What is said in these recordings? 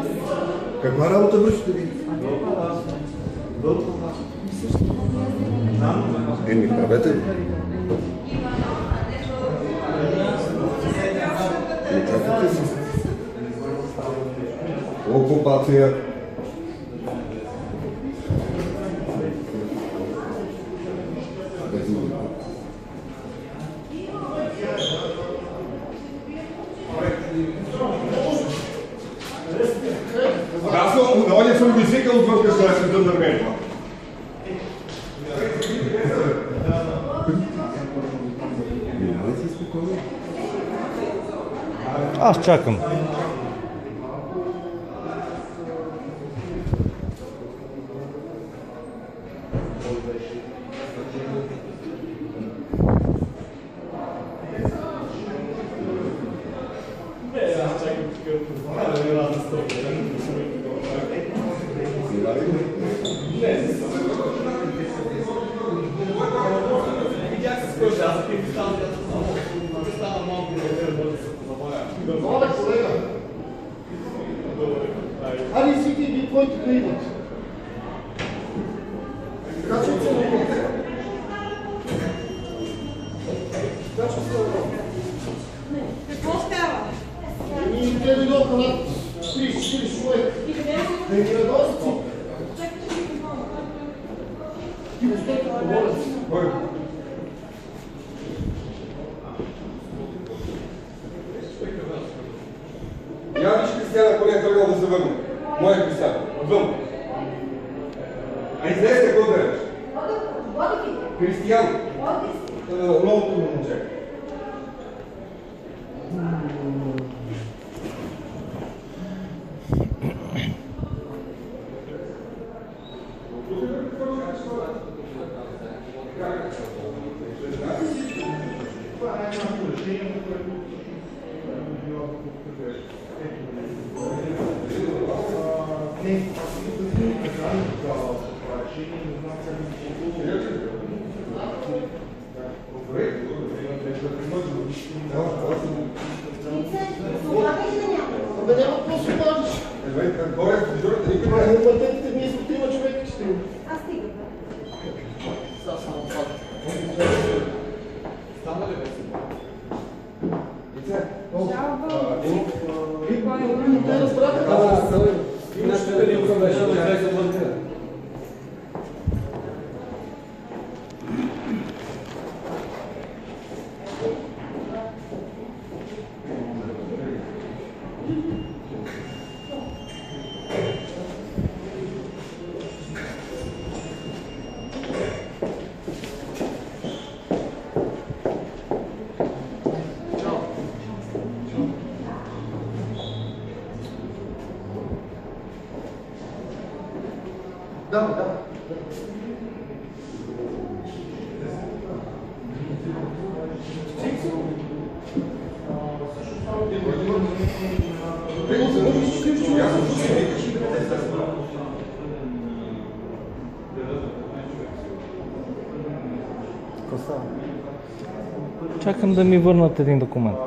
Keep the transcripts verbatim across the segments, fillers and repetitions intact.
Каква работа вършите ви? Еми, правете ли? Не чакате си. Окупация. Аз на съм го извикал отвън, като да се дъм на мен. Аз чакам. Али си ти твоите да идват. Качват се на път. Качват се на път. Какво става? Еми, те дойдоха над трийсет четирийсет човек. Да ги радост си. Ти го стойте, говоря си. Я виж Кристияна, ако не е тръгнал да се върне. Моя Кристиян, отвън. А излезте, какво да речеш? Кристиян. Новото момче. Абе няма какво се пазиш. Матетите ние сме трима човека ще има. Аз стига. Сега само пак. Стана ли бе си? Жалба. Те разбраха да се Нашата линка беше да излезе вън. Да, да. Чакам да ми върнат един документ.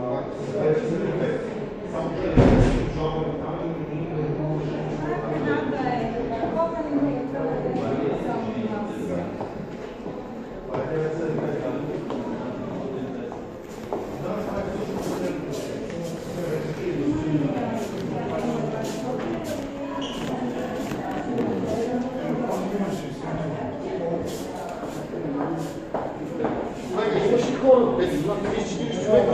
Имаше хора, трийсет четирийсет човека.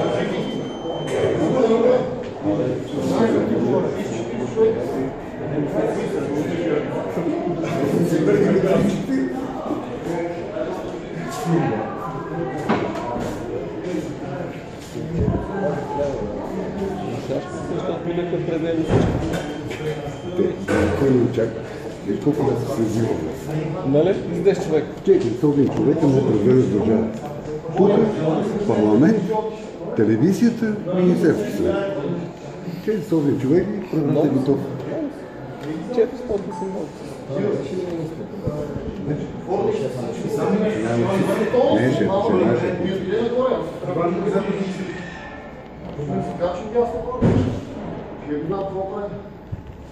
Кой не очаква? И колко да се сезира? Нали? С десет човека. четиристотин човека за превъзна държава. Тук парламент, телевизията, Министерския съвет. четиристотин човека и правната готов. четиристотин са много. Не, ще, ще наше. Качим дясно горе. Ще една това прави.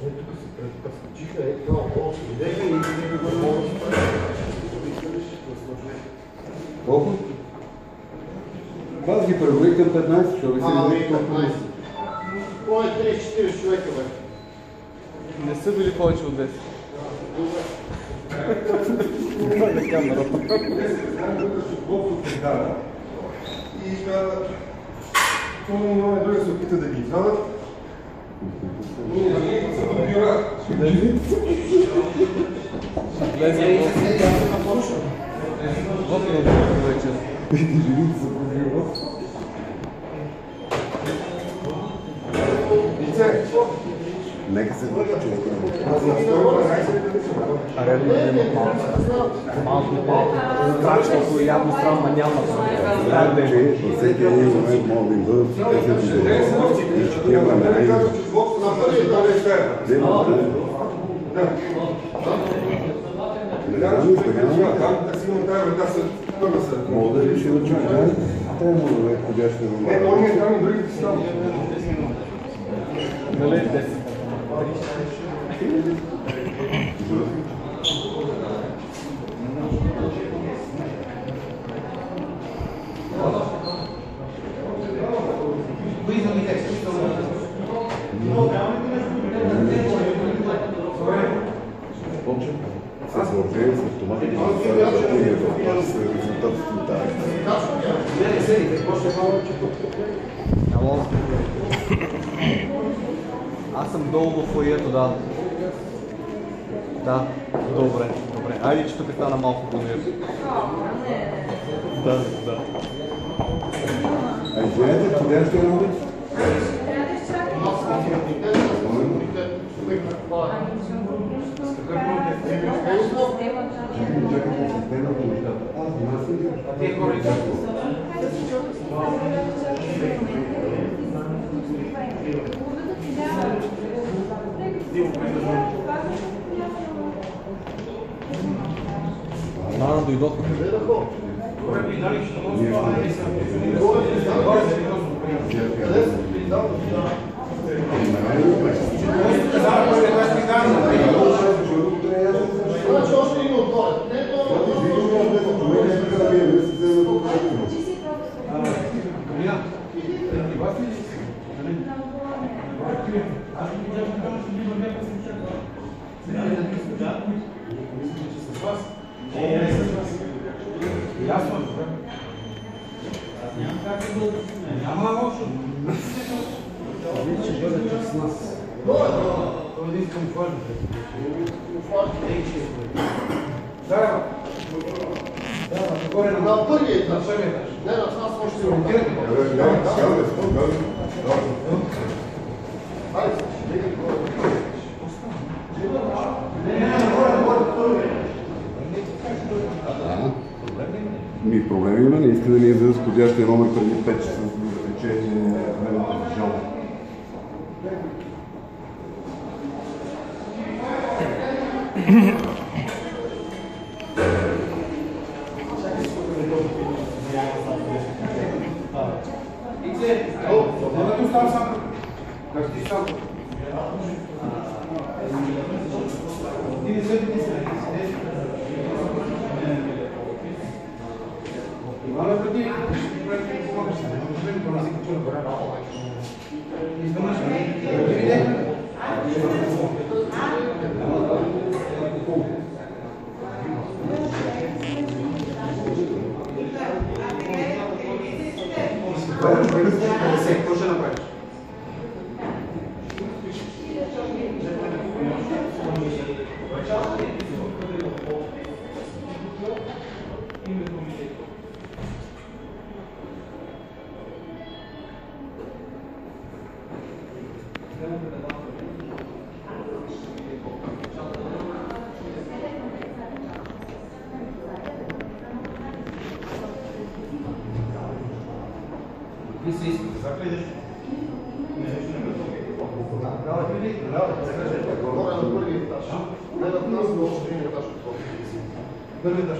Колко? Аз ги преброих към петнайсет човека. А, ви петнайсет. Кой е трийсет-четирийсет човека, бе? Не са били повече от десет. На камера. И това много други се опита да ги извадат. Ние са до бюра. Влезе в въпно вече. Лице. Нека се върши човека. А редно да имат малко. Малко и малко. Страшното и явно срама няма. Знаем, че във всеки един момент могат да им бъдат тези договори. И че тия времена и... Не знам, избегавам. Мога да реши да чуя. Трябва да е ходящи на Не, то не е там и другите си там. Нали десет? С въоръжение, с автомати, с резултатите от тази. Ало. Аз съм долу в фоието, да. Да, добре, добре. Айде, че тук стана малко по-мир. Да, да. А извинете, къде сте роди? Мана дойдоха. Значи още има отгоре. Не, Няма лошо. Вие ще бъдете с нас. Това един камуфлажен. Да, да, горе на първия етаж. На първия етаж. Не, на нас още има. Ми проблеми има, не иска да ни издаде с ходящия номер преди пет часа, за да рече времето за жалба. Какво ще направиш? Какви се иска? Загледаш? Горе на първия етаж. Не на нас, но още един етаж. Първи етаж.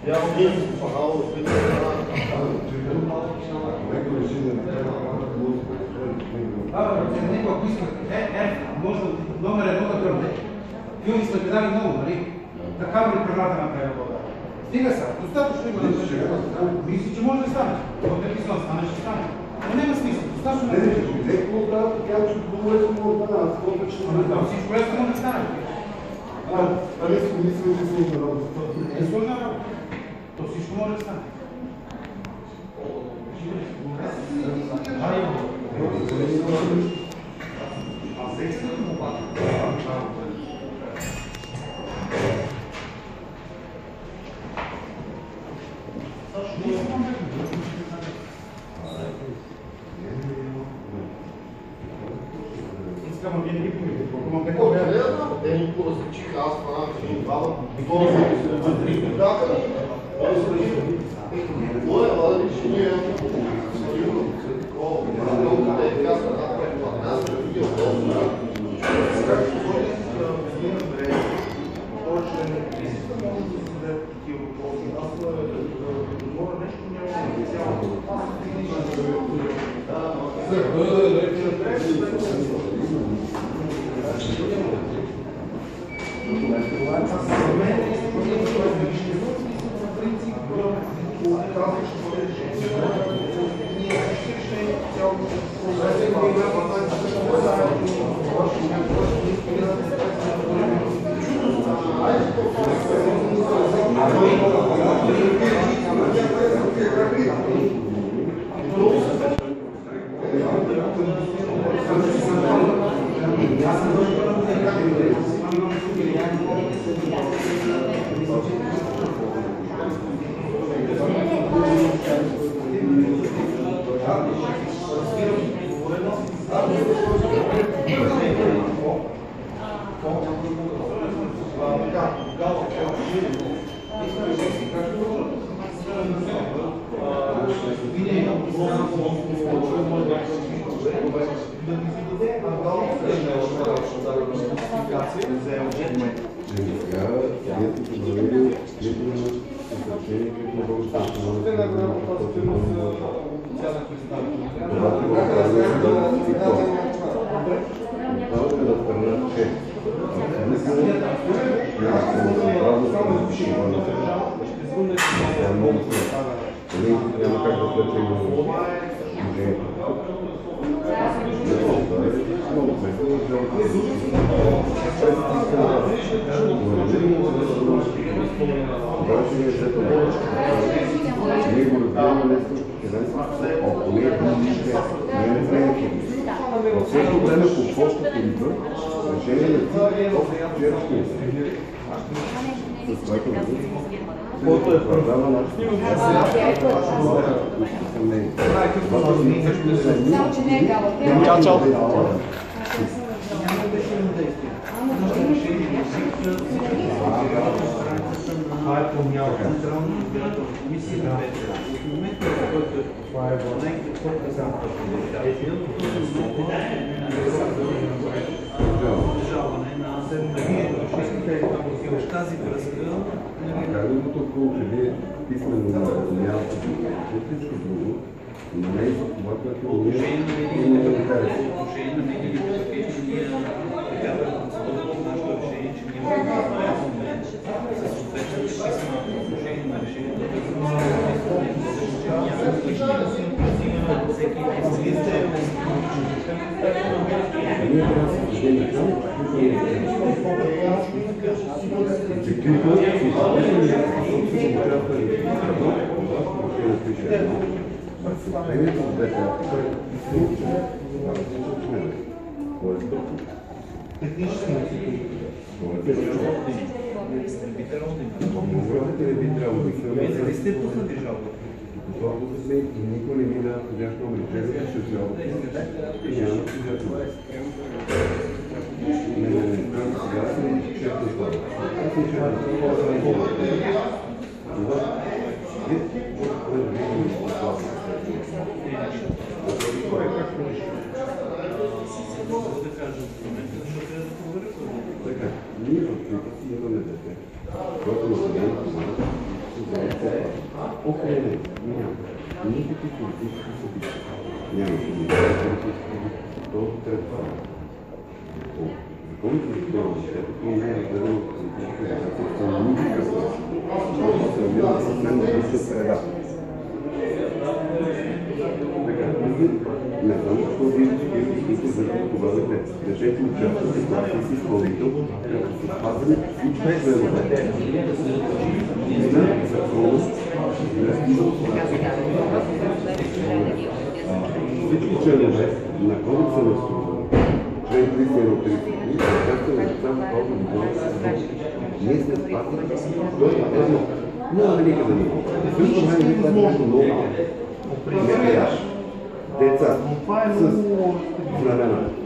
Ja, auf jeden Fall. Някой ако иска, е, е, може да номер едно да тръгне. Филми сте гледали много, нали? Така ли правата на тази вода? Стига са, достатъчно има да се мисли, че може да стане. В епизод стане, ще стане. Но няма смисъл, достатъчно да се Леко оттава, така че много лесно може да стане. Аз колко че да, всичко лесно може да стане. А не си мисля, че сложна работа. Не сложна работа. То всичко може да стане. Чао, чао. Това е промяна в Централна избирателна комисия на Петър. В момента, в който това е вълнен, какво казаха обжалване на в тази връзка. Казаното около, че вие писмено място, всичко друго, но не е за това, което по отношение на медийните пакети, по отношение на медийните пакети, ние такава процедура в нашето решение, че ние можем със съответните писма по отношение на решението да всеки и никой не ми дава подящ номер. Те ще се жалват. И няма подящ номер. Не, не, не. Сега съм често става. Аз не често става. Така, ние в Цвета си имаме дете, което на съдението знае, около него няма никакви политически събития. Няма никакви политически събития. То трябва да става. Законът за здравето, това не е разделено от политическа организация, това не е никакъв начин. Това се намира съвсем на съща среда. Така, не знам защо вие всички върху това дете. Държете участвате в класа си изпълнител, като се спазване всички членове. На закона, всички членове на Кодекса на труда, член триста и едно тридесет и три, както е написано в този договор, ние сме спасили, той е едно. Няма никъде не го. Също време ви това нещо много малко. Не пияш. Деца с знамена.